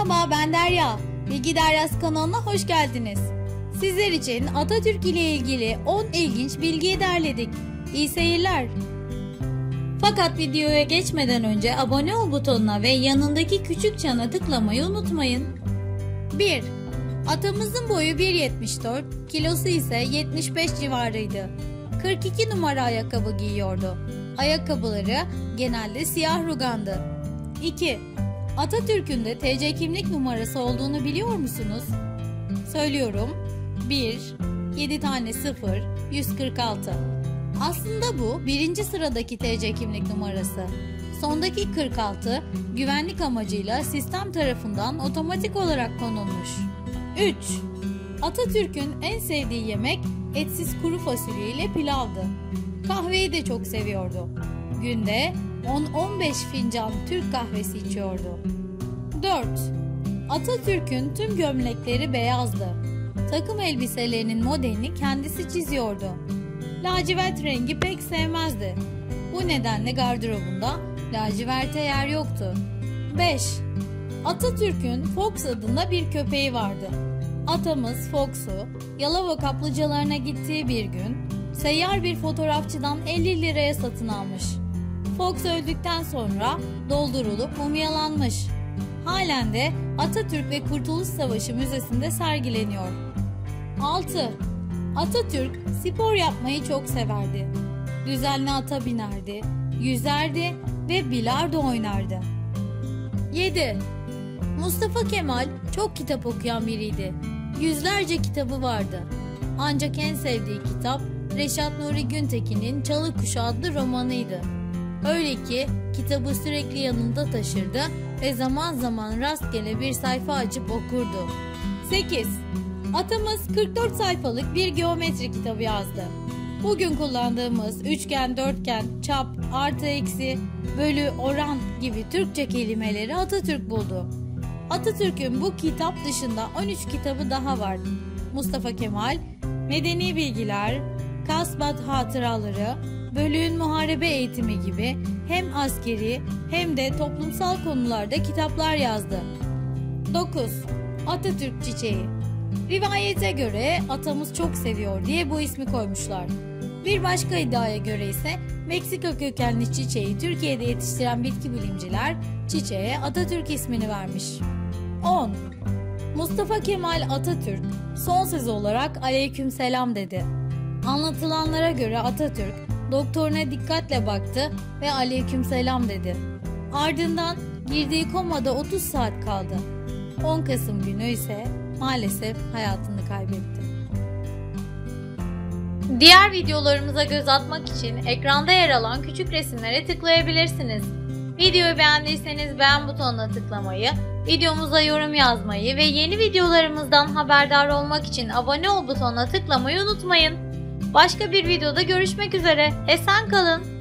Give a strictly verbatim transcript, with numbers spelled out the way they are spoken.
Merhaba, ben Derya. Bilgi Deryası kanalına hoş geldiniz. Sizler için Atatürk ile ilgili on ilginç bilgiyi derledik. İyi seyirler. Fakat videoya geçmeden önce abone ol butonuna ve yanındaki küçük çana tıklamayı unutmayın. bir. Atamızın boyu bir yetmiş dört, kilosu ise yetmiş beş civarıydı. kırk iki numara ayakkabı giyiyordu. Ayakkabıları genelde siyah rugandı. iki. Atatürk'ün de T C kimlik numarası olduğunu biliyor musunuz? Söylüyorum. bir, yedi tane sıfır, yüz kırk altı. Aslında bu birinci sıradaki T C kimlik numarası. Sondaki kırk altı güvenlik amacıyla sistem tarafından otomatik olarak konulmuş. üç. Atatürk'ün en sevdiği yemek etsiz kuru fasulye ile pilavdı. Kahveyi de çok seviyordu. Günde on on beş fincan Türk kahvesi içiyordu. dört. Atatürk'ün tüm gömlekleri beyazdı. Takım elbiselerinin modelini kendisi çiziyordu. Lacivert rengi pek sevmezdi. Bu nedenle gardırobunda laciverte yer yoktu. beş. Atatürk'ün Fox adında bir köpeği vardı. Atamız Fox'u Yalova kaplıcalarına gittiği bir gün seyyar bir fotoğrafçıdan elli liraya satın almış. Fox öldükten sonra doldurulup mumyalanmış. Halen de Atatürk ve Kurtuluş Savaşı Müzesi'nde sergileniyor. altı. Atatürk spor yapmayı çok severdi. Düzenli ata binerdi, yüzerdi ve bilardo oynardı. yedi. Mustafa Kemal çok kitap okuyan biriydi. Yüzlerce kitabı vardı. Ancak en sevdiği kitap Reşat Nuri Güntekin'in Çalı Kuşu adlı romanıydı. Öyle ki kitabı sürekli yanında taşırdı ve zaman zaman rastgele bir sayfa açıp okurdu. sekiz. Atamız kırk dört sayfalık bir geometri kitabı yazdı. Bugün kullandığımız üçgen, dörtgen, çap, artı eksi, bölü, oran gibi Türkçe kelimeleri Atatürk buldu. Atatürk'ün bu kitap dışında on üç kitabı daha var. Mustafa Kemal, Medeni Bilgiler, Kasbat Hatıraları, Bölüğün Muharebe Eğitimi gibi hem askeri hem de toplumsal konularda kitaplar yazdı. dokuz. Atatürk Çiçeği. Rivayete göre atamız çok seviyor diye bu ismi koymuşlar. Bir başka iddiaya göre ise Meksika kökenli çiçeği Türkiye'de yetiştiren bitki bilimciler çiçeğe Atatürk ismini vermiş. on. Mustafa Kemal Atatürk son söz olarak aleykümselam dedi. Anlatılanlara göre Atatürk doktoruna dikkatle baktı ve aleykümselam dedi. Ardından girdiği komada otuz saat kaldı. on Kasım günü ise maalesef hayatını kaybetti. Diğer videolarımıza göz atmak için ekranda yer alan küçük resimlere tıklayabilirsiniz. Videoyu beğendiyseniz beğen butonuna tıklamayı, videomuza yorum yazmayı ve yeni videolarımızdan haberdar olmak için abone ol butonuna tıklamayı unutmayın. Başka bir videoda görüşmek üzere. Esen kalın.